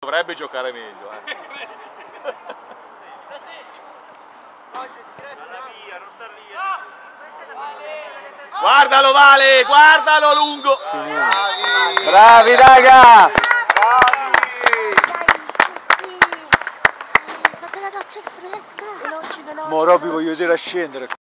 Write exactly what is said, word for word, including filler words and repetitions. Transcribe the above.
Dovrebbe giocare meglio, eh. Guardalo Vale, guardalo lungo. Bravi, bravi raga. Fate la doccia fredda. Mo Robby voglio vedere a scendere.